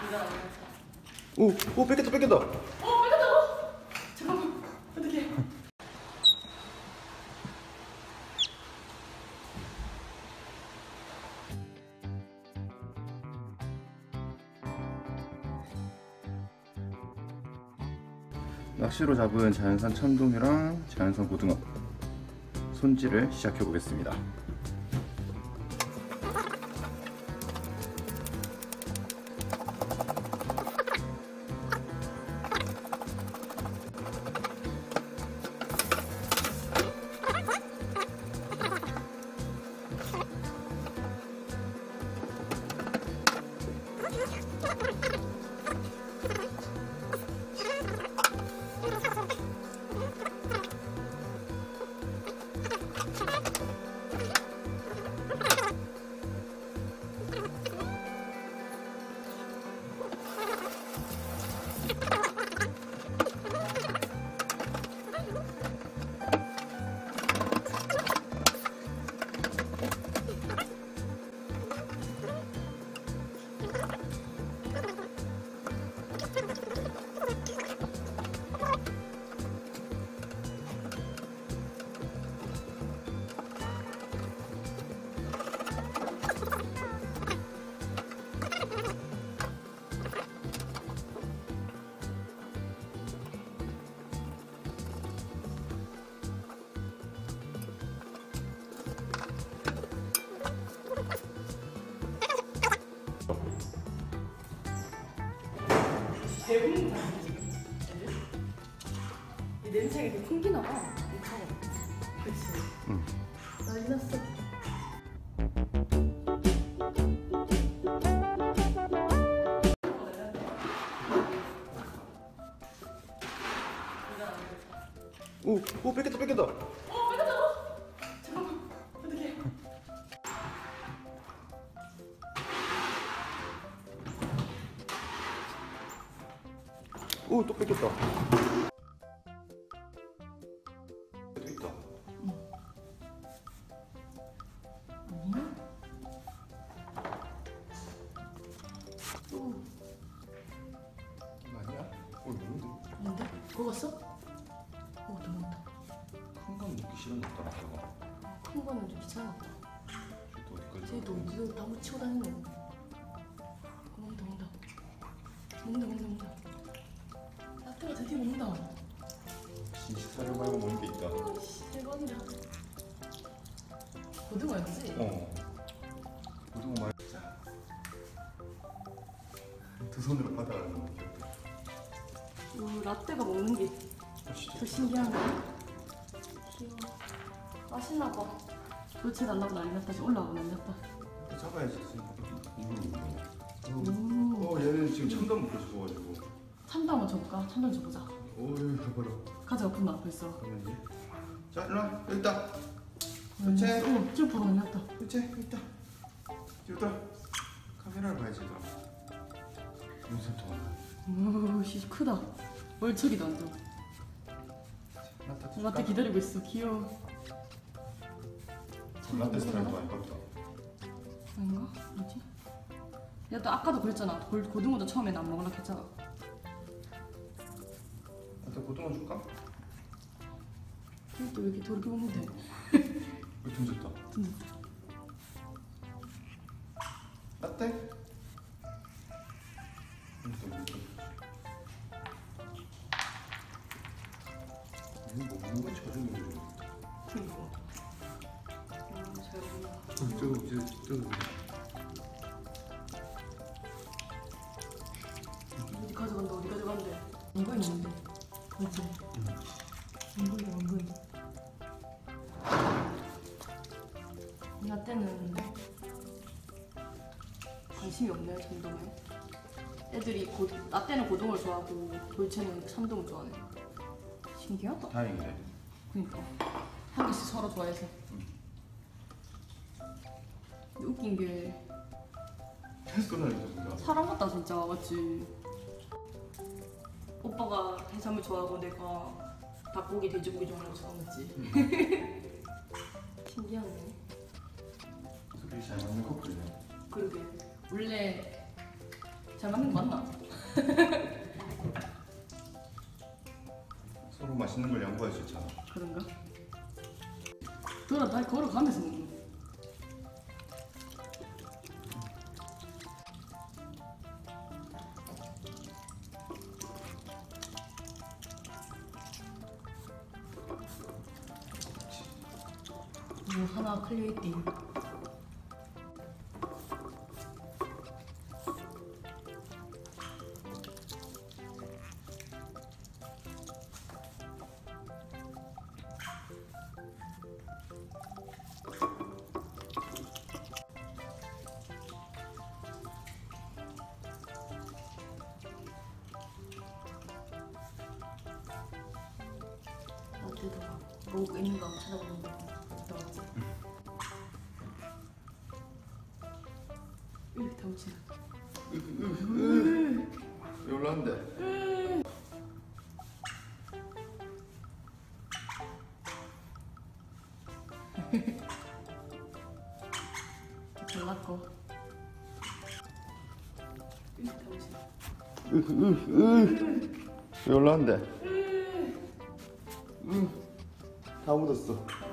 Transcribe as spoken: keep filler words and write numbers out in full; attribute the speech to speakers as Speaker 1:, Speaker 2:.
Speaker 1: 오, 오 뺏겼다 뺏겼다.
Speaker 2: 어 뺏겼다고? 잠깐만 어떡해.
Speaker 1: 낚시로 잡은 자연산 참돔이랑 자연산 고등어 손질을 시작해 보겠습니다.
Speaker 2: 배부른 거 아니야 지금? 이 냄새가 이렇게 풍기나 봐. 이거. 그치?
Speaker 1: 응.
Speaker 2: 난리 났어.
Speaker 1: 오, 오 뺏겼다 뺏겼다.
Speaker 2: 어 뺏겼다고? 잠깐만 어떡해.
Speaker 1: 오, 또 뺏겼다. 또 있다.
Speaker 2: 아니야? 또
Speaker 1: 이거 아니야? 어, 뭔데?
Speaker 2: 뭔데? 먹었어? 어, 너 먹었다.
Speaker 1: 큰 건 먹기 싫은가 보다. 저거.
Speaker 2: 큰 거는 좀 귀찮았다.
Speaker 1: 쟤도 어디까지?
Speaker 2: 쟤도 이거 다 묻히고 다니는 거. 먹는다 먹는다. 먹는다 먹는다 먹는다. 나트가 드디어 먹는다.
Speaker 1: 진짜 사료 말고 먹는 게 있다.
Speaker 2: 오씨 대박이다. 고등어였지?
Speaker 1: 어. 고등어 말. 자. 두 손으로 받아가는 거 귀엽다.
Speaker 2: 이 라떼가 먹는 게 더 신기하네. 귀여워. 맛있나 봐. 도대체 안 나고 난리 났다. 지금 올라가고 난리 났다.
Speaker 1: 잡아야지. 음.
Speaker 2: 음.
Speaker 1: 어, 얘는 지금 참돔 먹고 싶어가지고.
Speaker 2: 참돔 한번 줘볼까? 참돔 줘보자.
Speaker 1: 어이, 봐봐라.
Speaker 2: 가져가 본다 벌써.
Speaker 1: 그러면 이제. 자, 일로와. 여기 있다.
Speaker 2: 음,
Speaker 1: 그치?
Speaker 2: 어, 지금 보러 난리 났다.
Speaker 1: 그치? 여기 있다. 여기 있다. 카메라를 봐야지, 얘들아. 윤선통 하나.
Speaker 2: 오, 씨 크다. 월척이다 완전.
Speaker 1: 라떼 줄까?
Speaker 2: 라떼 기다리고 있어. 귀여워.
Speaker 1: 라떼 스타일도 많이 봤다.
Speaker 2: 아닌가? 뭐지? 야, 또 아까도 그랬잖아. 골, 고등어도 처음에는 안 먹으려고 했잖아.
Speaker 1: 라떼 고등어 줄까?
Speaker 2: 또 이렇게 도르게 먹으면 돼.
Speaker 1: 이거 던졌다.
Speaker 2: 든든다.
Speaker 1: 라떼? 이거 뭐 이거 먹는 거 쳐주는 거지.
Speaker 2: 그니까. 음, 잘 먹는다.
Speaker 1: 저거 저거 저거.
Speaker 2: 어디 가져간다. 어디 가져간대. 원거리 있는데. 그렇지. 원거리다 원거리. 라떼는 관심이 없네 참돔에. 애들이 고, 라떼는 고등어를 좋아하고 돌체는 참돔을 좋아하네. 신기하다.
Speaker 1: 다행이네.
Speaker 2: 그니까 한 개씩 서로 좋아해서.
Speaker 1: 응.
Speaker 2: 근데 웃긴 게
Speaker 1: 끊어야겠다 진짜.
Speaker 2: 사람 같다 진짜. 맞지? 오빠가 해산물 좋아하고 내가 닭고기, 돼지고기 좋아하는 거 좋아하지. 신기하네.
Speaker 1: 둘이 잘 맞는 커플이네.
Speaker 2: 그러게. 원래 잘 맞는 거 맞나?
Speaker 1: 서로 맛있는 걸 양보할 수 있잖아.
Speaker 2: 그런가? 돌아 날 걸어가면서 먹는 거. 오, 하나 클리어했디. 어디도 뭐 있는 거 한번 찾아보는 거. 나왔지? 이렇게 다 붙이나?
Speaker 1: 왜 올라왔는데?
Speaker 2: 잘났고. 이렇게 다 붙이나?
Speaker 1: 왜 올라왔는데? 다 묻었어.